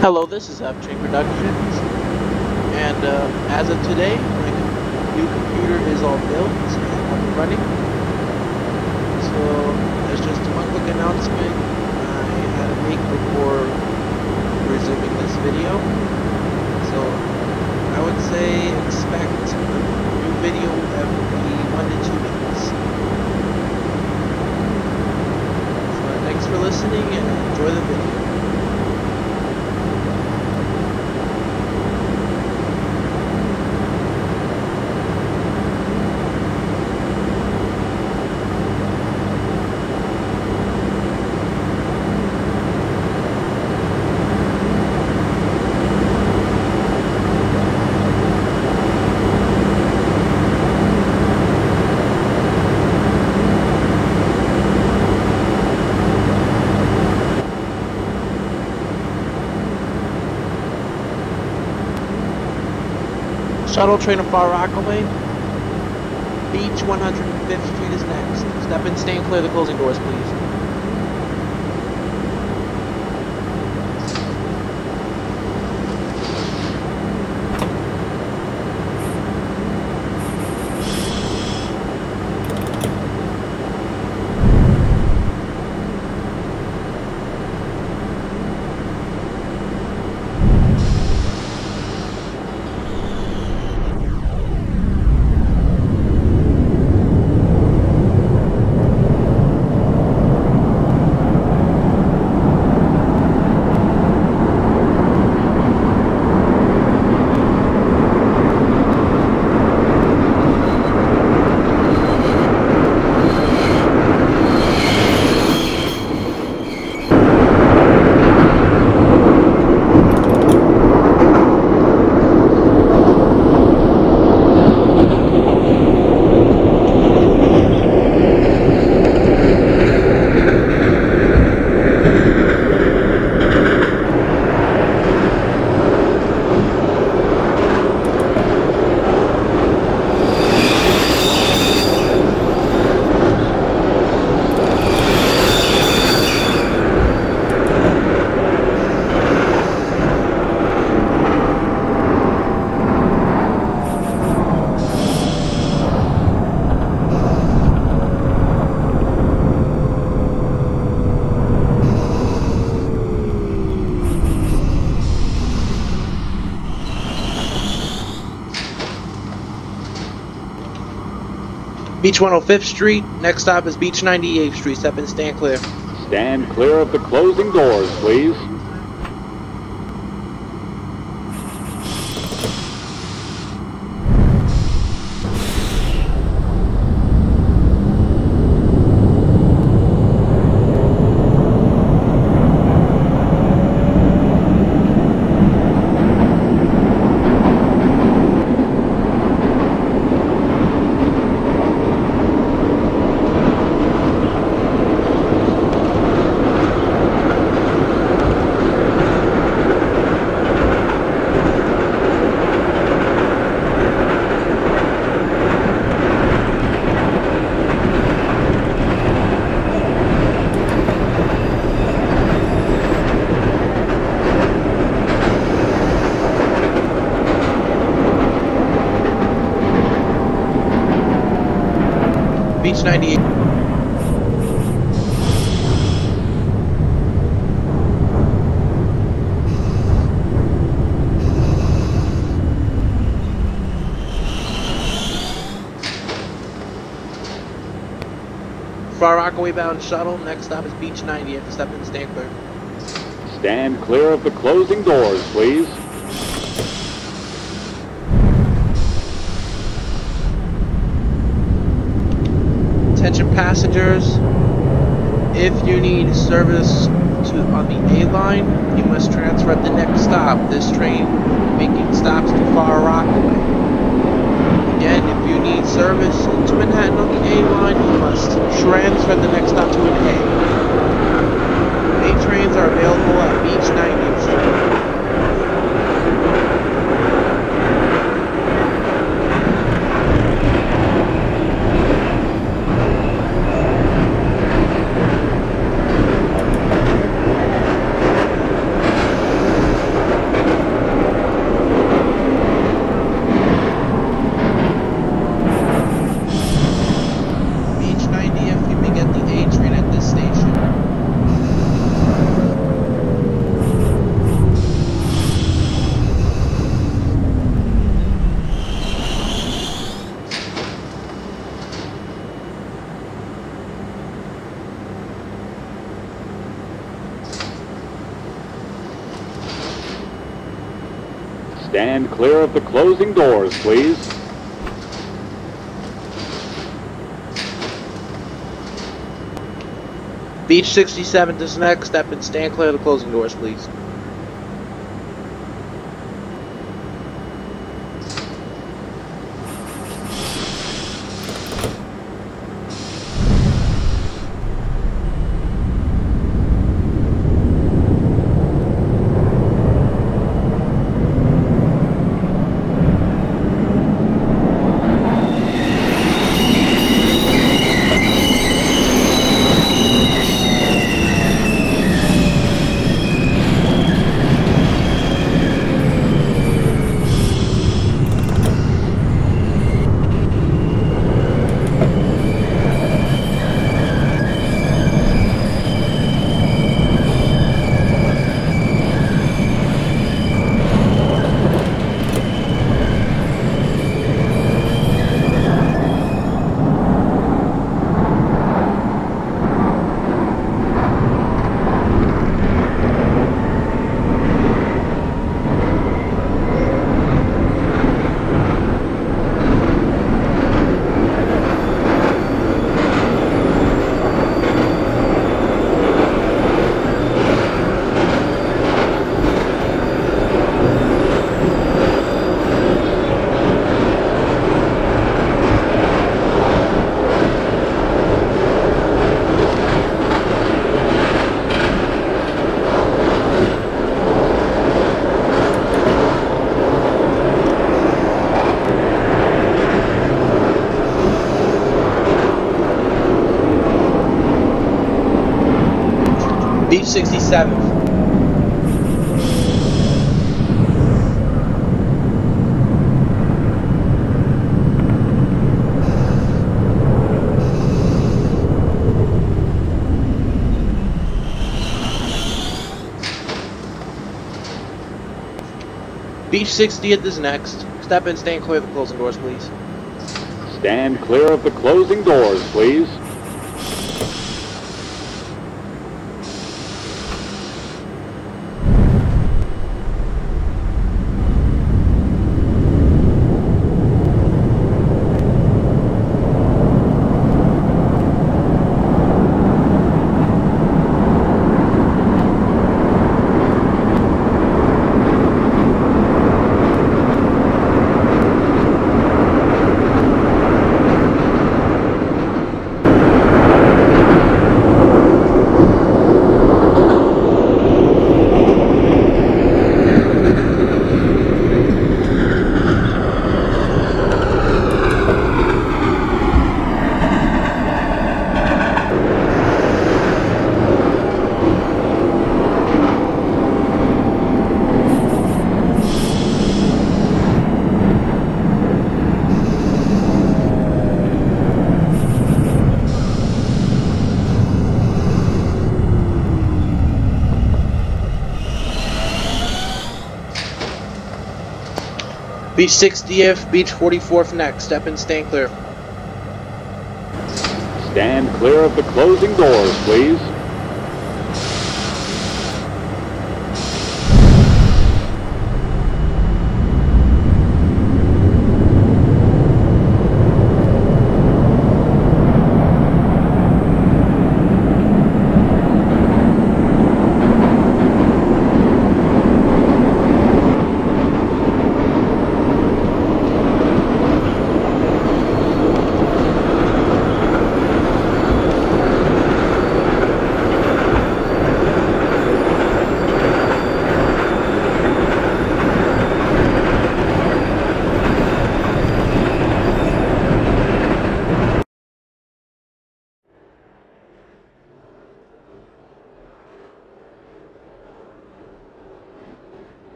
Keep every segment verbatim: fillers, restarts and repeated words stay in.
Hello, this is F Chain Productions, and uh, as of today, my new computer is all built and up and running. So there's just one quick announcement I had to make before resuming this video. So I would say expect a new video every one to two weeks. So thanks for listening and enjoy the video. Shuttle train of Far Rockaway. Beach one hundred fifth Street is next. Step in, stay clear of the closing doors, please. Beach one hundred fifth Street. Next stop is Beach ninety-eighth Street. Step in, stand clear. Stand clear of the closing doors, please. Beach ninety-eight. Far Rockaway bound shuttle. Next stop is Beach ninetieth. Step in, stand clear. Stand clear of the closing doors, please. Attention passengers, if you need service to on the A line, you must transfer at the next stop. This train making stops to Far Rockaway. Again, if you need service to Manhattan on the A line, you must transfer at the next stop to an A. A trains are available at Beach ninetieth Street. Stand clear of the closing doors, please. Beach sixty-seven is next. Step and stand clear of the closing doors, please. Beach sixty-seven. Beach sixtieth is next. Step and stand clear of the closing doors, please. Stand clear of the closing doors, please. Beach sixtieth, Beach forty-fourth next. Step and stand clear. Stand clear of the closing doors, please.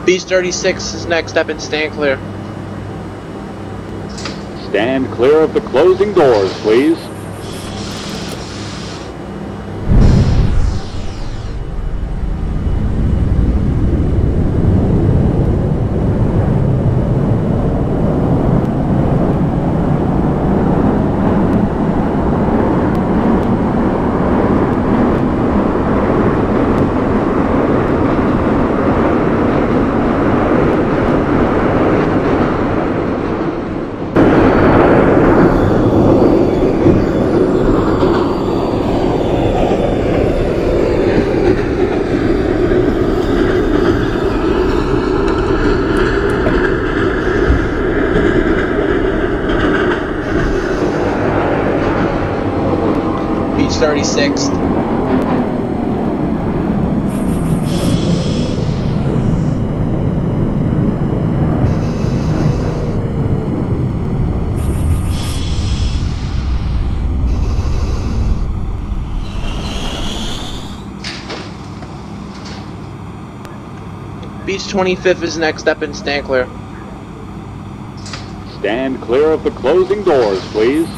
Beach thirty-six is next, step in, stand clear. Stand clear of the closing doors, please. thirty-sixth. Beach twenty-fifth is next, step in, stand clear. Stand clear of the closing doors, please.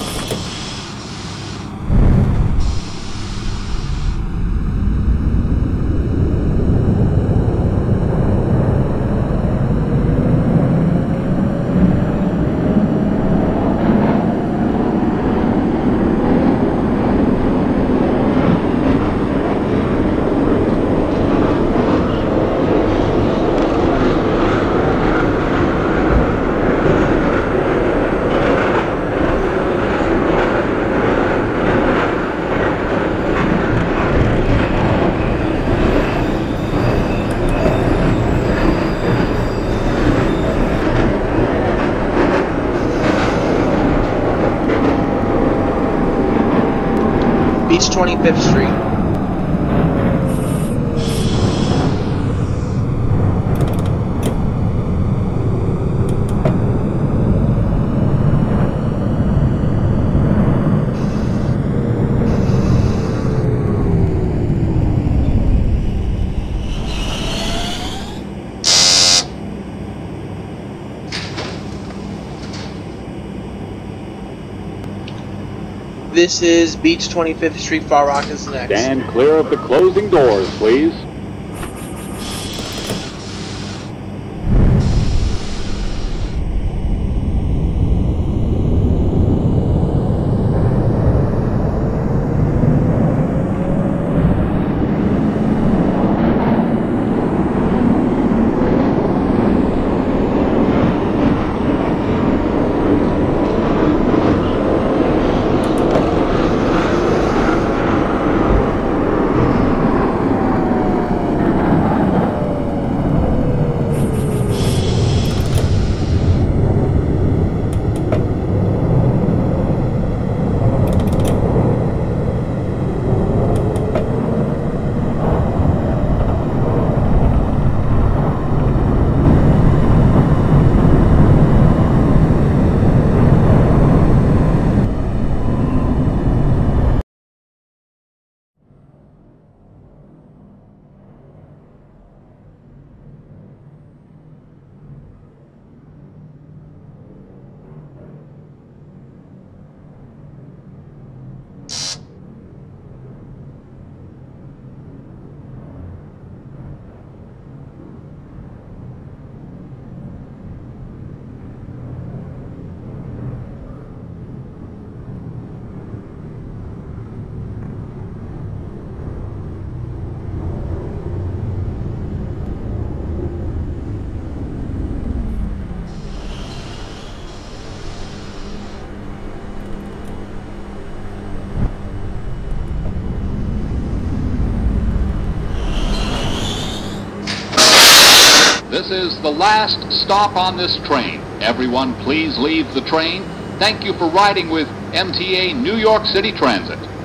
Beach twenty-fifth Street. This is Beach twenty-fifth Street, Far Rock is next. Stand clear of the closing doors, please. This is the last stop on this train. Everyone please leave the train. Thank you for riding with M T A New York City Transit.